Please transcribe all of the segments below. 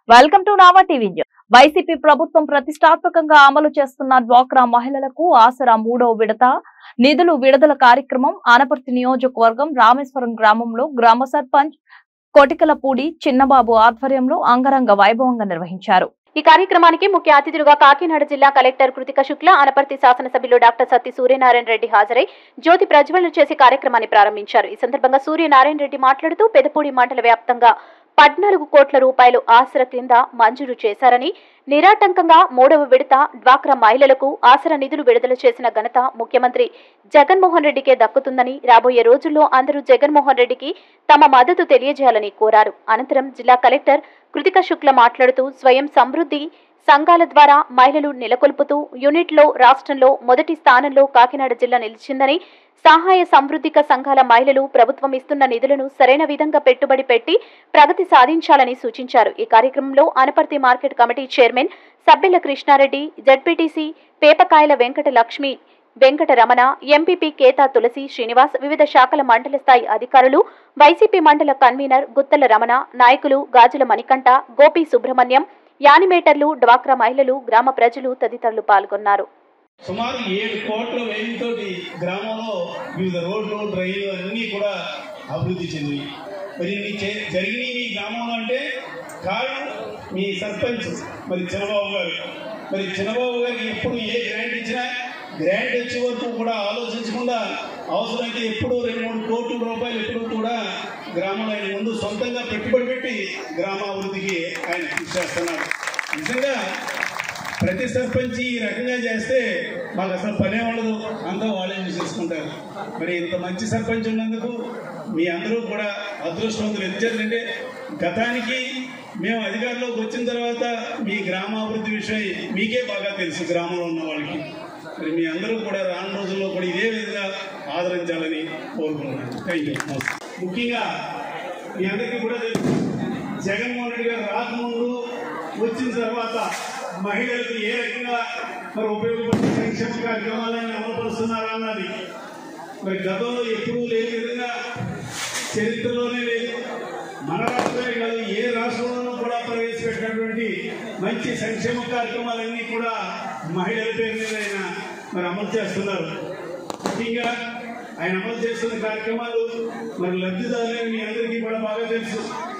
Welcome to Nava TV news. YCP ప్రభుత్వం ప్రతిష్టాత్మకంగా అమలు చేస్తున్న డ్వాక్రా మహిళలకు ఆసరా 3వ విడత నిధులు విడుదల కార్యక్రమం ఆనపర్తి నియోజకవర్గం రామేశ్వరం గ్రామంలో గ్రామ సర్పంచ్ కొటికలపూడి చిన్నబాబు ఆధ్వర్యంలో అంగరంగ వైభవంగా నిర్వహించారు. ఈ కార్యక్రమానికి ముఖ్య అతిథులుగా కాకినాడ జిల్లా కలెక్టర్ కృతిక శుక్ల, ఆనపర్తి శాసనసభ్యులు డాక్టర్ సత్తి సూర్యనారాయణ రెడ్డి హాజరై జ్యోతి ప్రజ్వలన చేసి కార్యక్రమాన్ని ప్రారంభించారు. ఈ సందర్భంగా సూర్యనారాయణ రెడ్డి మాట్లాడుతూ పెదపూడి మండల వ్యాప్తంగా 14 కోట్ల రూపాయలు ఆసరా కింద మంజూరు చేశారని, నిరాటంకంగా 3వ విడత డ్వాక్రా మహిళలకు ఆసరా నిధులు విడుదల చేసిన ఘనత ముఖ్యమంత్రి జగన్మోహన్ రెడ్డికే దక్కుతుందని, రాబోయే రోజుల్లో అందరూ జగన్మోహన్ రెడ్డికి తమ మద్దతు తెలియజేయాలని కోరారు. అనంతరం జిల్లా కలెక్టర్ కృతిక శుక్ల మాట్లాడుతూ స్వయం సమృద్ధి సంఘాల ద్వారా మహిళలు నెలకొల్పుతూ యూనిట్లో రాష్ట్రంలో మొదటి స్థానంలో కాకినాడ జిల్లా నిలిచిందని, సహాయ సమృద్ధిక సంఘాల మహిళలు ప్రభుత్వం ఇస్తున్న నిధులను సరైన విధంగా పెట్టుబడి పెట్టి ప్రగతి సాధించాలని సూచించారు. ఈ కార్యక్రమంలో Anaparthi market committee chairman Sabbela Krishna Reddy, ZPTC Pepakayala Venkata Lakshmi, Venkata Ramana, MPP Ketha Tulasi Srinivas, వివిధ శాఖల మండల స్థాయి అధికారులు, వైసీపీ మండల కన్వీనర్ గుత్తల రమణ, నాయకులు గాజుల మణికంఠ, గోపి సుబ్రహ్మణ్యం, యానిమేటర్లు, డ్వాక్రా మహిళలు, గ్రామ ప్రజలు తదితరులు పాల్గొన్నారు. సుమారు 7 కోట్ల వ్యయంతో గ్రామంలో వివిధ రోడ్లు, డ్రైన్లు అన్నీ కూడా అభివృద్ధి చెందింది. మరి జరిగిన మీ గ్రామంలో అంటే కారణం మీ సర్పంచ్ మరి చిన్నబాబు గారు. మరి చిన్నబాబు గారికి ఎప్పుడు ఏ గ్రాంట్ ఇచ్చినా గ్రాంట్ వచ్చే వరకు కూడా ఆలోచించకుండా అవసరమైతే ఎప్పుడు 2-3 కోట్ల రూపాయలు ఎప్పుడు కూడా గ్రామంలో ఆయన ముందు సొంతంగా పెట్టుబడి పెట్టి గ్రామాభివృద్ధికి ఆయన కృషి చేస్తున్నారు. నిజంగా ప్రతి సర్పంచ్ ఈ రకంగా చేస్తే మాకు అసలు పనే ఉండదు, అంతా వాళ్ళే చేసుకుంటారు. మరి ఇంత మంచి సర్పంచ్ ఉన్నందుకు మీ అందరూ కూడా అదృష్టవంతులు. ఎందుకంటే గతానికి మేము అధికారంలోకి వచ్చిన తర్వాత మీ గ్రామాభివృద్ధి విషయం మీకే బాగా తెలుసు, గ్రామంలో ఉన్న వాళ్ళకి. మరి మీ అందరూ కూడా రాను రోజుల్లో కూడా ఇదే విధంగా ఆదరించాలని కోరుకుంటున్నాను. Thank you. ముఖ్యంగా మీ అందరికీ కూడా తెలుసు, జగన్మోహన్ రెడ్డి గారు రాకముందు వచ్చిన తర్వాత మహిళలకు ఏ రకంగా మరి ఉపయోగపడే సంక్షేమ కార్యక్రమాలను అమలుపరుస్తున్నారన్నది మరి గతంలో ఎప్పుడూ లేని విధంగా చరిత్రలోనే లేదు. మన రాష్ట్రమే కాదు, ఏ రాష్ట్రంలోనూ కూడా ప్రవేశపెట్టినటువంటి మంచి సంక్షేమ కార్యక్రమాలన్నీ కూడా మహిళల పేరు మీద ఆయన మరి అమలు చేస్తున్నారు. ముఖ్యంగా ఆయన అమలు చేస్తున్న కార్యక్రమాలు మరి లబ్ధిదారులని మీ అందరికీ కూడా బాగా తెలుసు.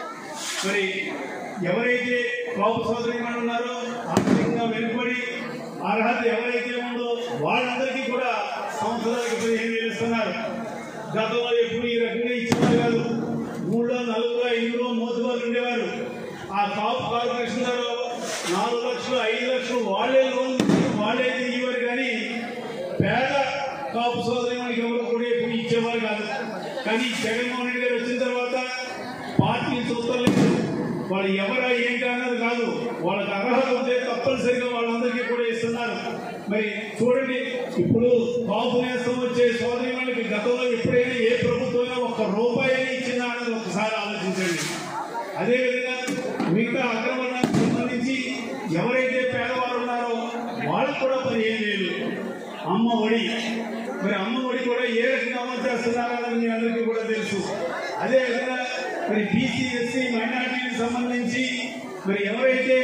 మరి ఎవరైతే కాపు సోదరిమణులు ఉన్నారో ఆర్థికంగా వెనుకబడి అర్హత ఎవరైతే ఉందో వాళ్ళందరికీ కూడా సంవత్సరానికి 15,000 ఇస్తున్నారు. గతంలో ఎప్పుడు ఈ రకంగా ఇచ్చేవారు కాదు. 3, 4, 5 మోతుబాలు ఉండేవారు. ఆ కాపు కార్పొరేషన్ ద్వారా 4 లక్షలు, 5 లక్షలు వాళ్ళే లోన్ వాళ్ళే ఇవ్వరు. కానీ పేద కాపు సోదరిమణికి ఎవరు కూడా ఎప్పుడు ఇచ్చేవారు కాదు. కానీ జగన్మోహన్ రెడ్డి గారు వచ్చిన తర్వాత పార్టీ చూస్తలేదు, వాళ్ళు ఎవరా ఏంటి అన్నది కాదు, వాళ్ళకి అర్హత ఉంటే తప్పనిసరిగా వాళ్ళందరికీ కూడా ఇస్తున్నారు. మరి చూడండి, ఇప్పుడు కాపు నేస్తం వచ్చే సోదరిమణులకి గతంలో ఎప్పుడైనా ఏ ప్రభుత్వమైనా ₹1 ఇచ్చిందా అన్నది ఒకసారి ఆలోచించండి. అదేవిధంగా మిగతా అగ్రవర్ణానికి సంబంధించి ఎవరైతే పేదవారు ఉన్నారో వాళ్ళకు కూడా 15,000 అమ్మ ఒడి. మరి అమ్మ ఒడి కూడా ఏ రకంగా అమలు చేస్తున్నారన్నది మీ అందరికీ కూడా తెలుసు. అదేవిధంగా మరి బీసీ, ఎస్సీ, మైనారిటీకి సంబంధించి మరి ఎవరైతే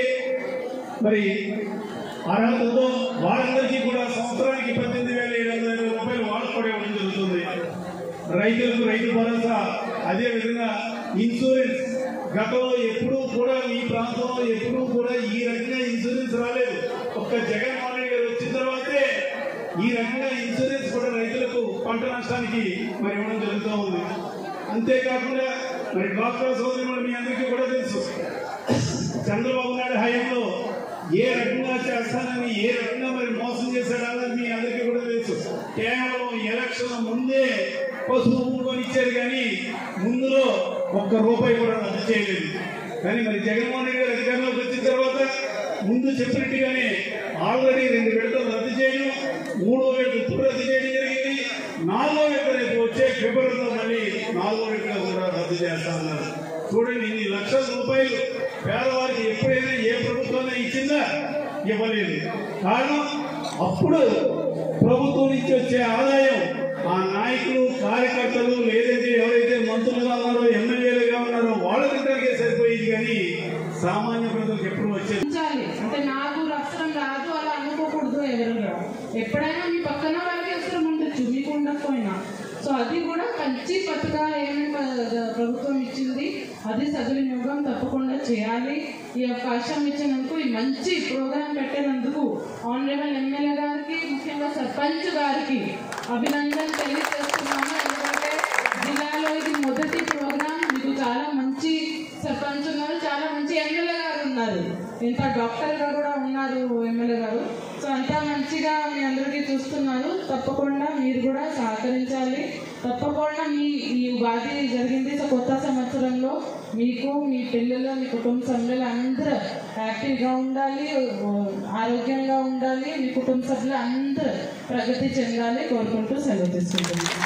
మరి అర్హత ఉందో వాళ్ళందరికీ కూడా సంవత్సరానికి 18,750 రూపాయలు వాళ్ళకు కూడా ఇవ్వడం జరుగుతుంది. రైతులకు రైతు భరోసా, అదేవిధంగా ఇన్సూరెన్స్. గతంలో ఎప్పుడూ కూడా ఈ ప్రాంతంలో ఎప్పుడూ కూడా ఈ రకంగా ఇన్సూరెన్స్ రాలేదు. ఒక్క జగన్మోహన్ రెడ్డి గారు వచ్చిన తర్వాతే ఈ రకంగా ఇన్సూరెన్స్ కూడా రైతులకు పంట నష్టానికి మరి ఇవ్వడం జరుగుతూ ఉంది. అంతేకాకుండా మరి డ్వాక్రా సోదరులు మీ అందరికీ కూడా తెలుసు, చంద్రబాబు నాయుడు హయాంలో ఏ రకంగా చేస్తానని ఏ రకంగా మరి మోసం చేశాడన్నది మీ అందరికీ కూడా తెలుసు. కేవలం ఎలక్షన్ ముందే పసుపు కుంకుమని ఇచ్చారు, కానీ ముందులో ₹1 కూడా రద్దు చేయలేదు. కానీ మరి జగన్మోహన్ రెడ్డి గారు అధికారంలోకి వచ్చిన తర్వాత ముందు చెప్పినట్టుగానే ఆల్రెడీ 2 విడతలు రద్దు చేయడం, 3వ విడత ఇప్పుడు రద్దు చేయడం జరిగింది. 4వ విడత రేపు వచ్చే ఫిబ్రవరిలో మళ్ళీ 4వ విడత కూడా రద్దు చేస్తా ఉన్నారు. చూడండి, ఇన్ని లక్షల రూపాయలు పేదవారికి ఎప్పుడైనా ఏ ప్రభుత్వం ఇచ్చిందా? ఇవ్వలేదు. కారణం అప్పుడు ప్రభుత్వం నుంచి వచ్చే ఆదాయం ఆ నాయకులు, కార్యకర్తలు, లేదంటే ఎవరైతే మంత్రులుగా ఉన్నారో, ఎమ్మెల్యేలుగా ఉన్నారో వాళ్ళ దగ్గరికే సరిపోయింది. కానీ సామాన్య ప్రజలకు ఎప్పుడు వచ్చేది అంటే నాకు అవసరం రాదు అలా అనుకోకూడదు. ఎవరు ఎప్పుడైనా మీ పక్కన వాళ్ళకి అవసరం ఉండొచ్చు, మీకు ఉండకపోయినా. సో అది కూడా మంచి పథకాలు ఏమేమి ప్రభుత్వం ఇచ్చింది అది సద్వినియోగం తప్పకుండా చేయాలి. ఈ అవకాశం ఇచ్చినందుకు, ఈ మంచి ప్రోగ్రాం పెట్టినందుకు ఆనరబుల్ ఎమ్మెల్యే గారికి, ముఖ్యంగా సర్పంచ్ గారికి అభినందన తెలియజేస్తున్నాను. ఎందుకంటే జిల్లాలో ఇది మొదటి ప్రోగ్రాం. మీకు చాలా మంచి సర్పంచ్ ఉన్నారు, చాలా మంచి ఎమ్మెల్యే గారు ఉన్నారు, ఇంత డాక్టర్గా కూడా ఉన్నారు ఎమ్మెల్యే గారు. సో అంతా మంచిగా మీ అందరికీ చూస్తున్నారు. తప్పకుండా మీరు కూడా సహకరించాలి. తప్పకుండా ఈ ఉగాది జరిగింది. సో కొత్త సంవత్సరంలో మీకు, మీ పిల్లలు, మీ కుటుంబ సభ్యులు అందరూ యాక్టివ్గా ఉండాలి, ఆరోగ్యంగా ఉండాలి, మీ కుటుంబ సభ్యులు అందరూ ప్రగతి చెందాలి కోరుకుంటూ సెలవు తీసుకుంటున్నాను.